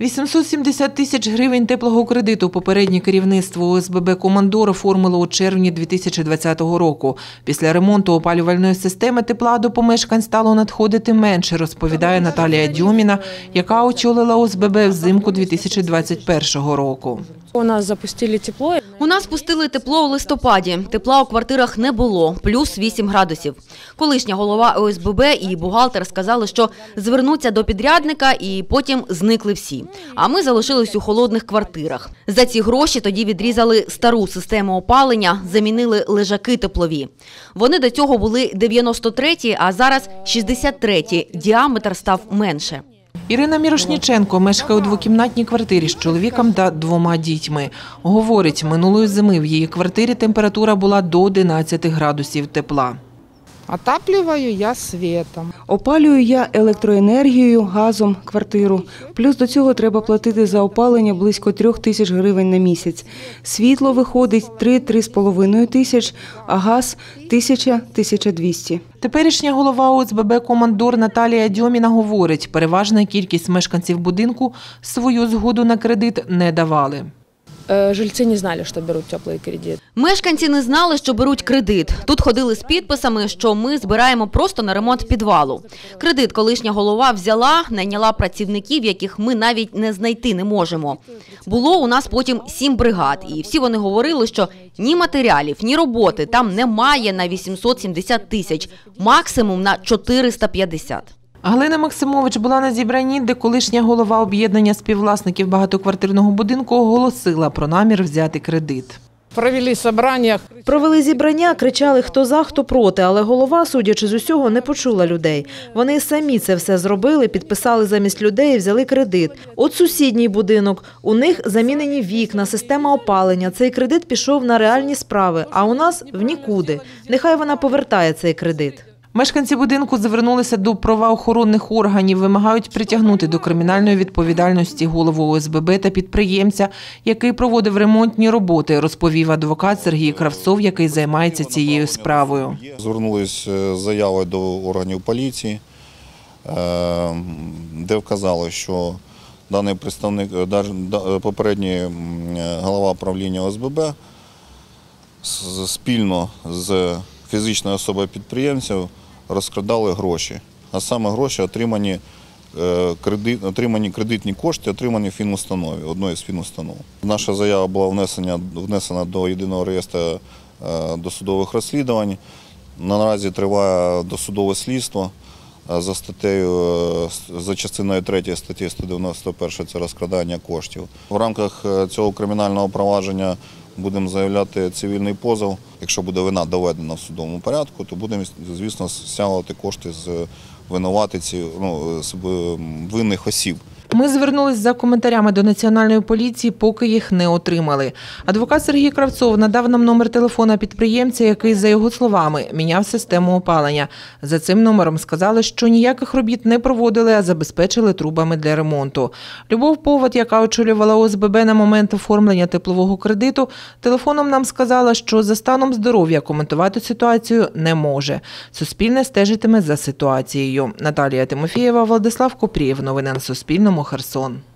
870 тисяч гривень теплого кредиту попереднє керівництво ОСББ «Командор» оформило у червні 2020 року. Після ремонту опалювальної системи тепла до помешкань стало надходити менше, розповідає Наталія Дьоміна, яка очолила ОСББ взимку 2021 року. У нас запустили тепло. У нас пустили тепло у листопаді. Тепла у квартирах не було, плюс 8 градусів. Колишня голова ОСББ і бухгалтер сказали, що звернуться до підрядника і потім зникли всі. А ми залишились у холодних квартирах. За ці гроші тоді відрізали стару систему опалення, замінили лежаки теплові. Вони до цього були 93-ті, а зараз 63-ті. Діаметр став менше. Ірина Мірошніченко мешкає у двокімнатній квартирі з чоловіком та 2 дітьми. Говорить, минулої зими в її квартирі температура була до 11 градусів тепла. Отапливаю я светом. Опалюю я електроенергією, газом квартиру. Плюс до цього треба платити за опалення близько 3 тисяч гривень на місяць. Світло виходить 3–3,5 тисяч, а газ – 1000–1200. Теперішня голова ОСББ «Командор» Наталія Дьоміна говорить, переважна кількість мешканців будинку свою згоду на кредит не давали. Жильці не знали, що беруть теплий кредит. Мешканці не знали, що беруть кредит. Тут ходили з підписами, що ми збираємо просто на ремонт підвалу. Кредит колишня голова взяла, найняла працівників, яких ми навіть не знайти не можемо. Було у нас потім 7 бригад, і всі вони говорили, що ні матеріалів, ні роботи там немає на 870 тисяч, максимум на 450. Галина Максимович була на зібранні, де колишня голова об'єднання співвласників багатоквартирного будинку оголосила про намір взяти кредит. Провели зібрання, кричали хто за, хто проти, але голова, судячи з усього, не почула людей. Вони самі це все зробили, підписали замість людей і взяли кредит. От сусідній будинок, у них замінені вікна, система опалення. Цей кредит пішов на реальні справи, а у нас в нікуди. Нехай вона повертає цей кредит. Мешканці будинку звернулися до правоохоронних органів, вимагають притягнути до кримінальної відповідальності голову ОСББ та підприємця, який проводив ремонтні роботи, розповів адвокат Сергій Кравцов, який займається цією справою. Звернулися з заявою до органів поліції, де вказали, що даний представник, попередній голова правління ОСББ спільно з фізичною особою підприємців розкрадали гроші, а саме гроші отримані кредитні кошти, отримані в фінустанові, одної з фінустанов. Наша заява була внесена до єдиного реєстру досудових розслідувань. Наразі триває досудове слідство за частиною 3 статті 191 – це розкрадання коштів. В рамках цього кримінального провадження будемо заявляти цивільний позов. Якщо буде вина доведена в судовому порядку, то будемо, звісно, стягувати кошти з з винних осіб. Ми звернулись за коментарями до Національної поліції, поки їх не отримали. Адвокат Сергій Кравцов надав нам номер телефона підприємця, який, за його словами, міняв систему опалення. За цим номером сказали, що ніяких робіт не проводили, а забезпечили трубами для ремонту. Любов Повод, яка очолювала ОСББ на момент оформлення теплового кредиту, телефоном нам сказала, що за станом здоров'я коментувати ситуацію не може. Суспільне стежитиме за ситуацією. Наталія Тимофієва, Владислав Купрієв. Новини на Суспільному. Херсон.